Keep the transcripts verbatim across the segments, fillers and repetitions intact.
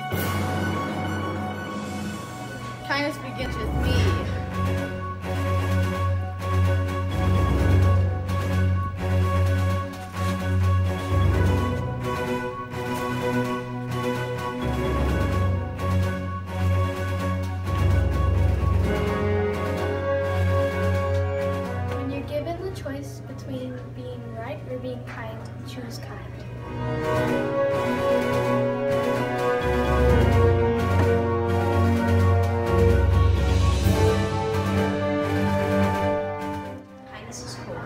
Kindness begins with me. When you're given the choice between being right or being kind, choose kind. Kindness is cool.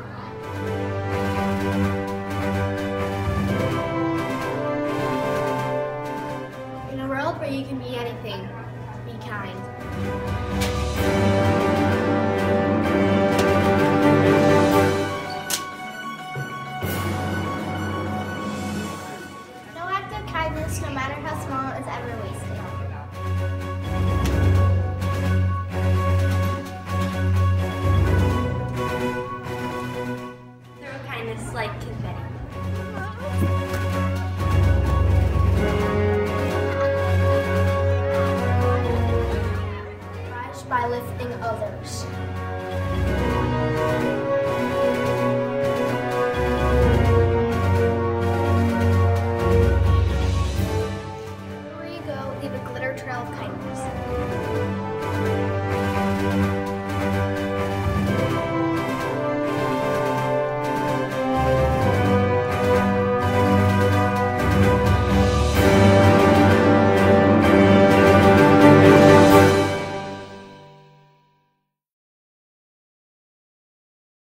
In a world where you can be anything, be kind. No act of kindness, no matter how small, is ever wasted. Throw kindness like confetti. Rise by lifting others.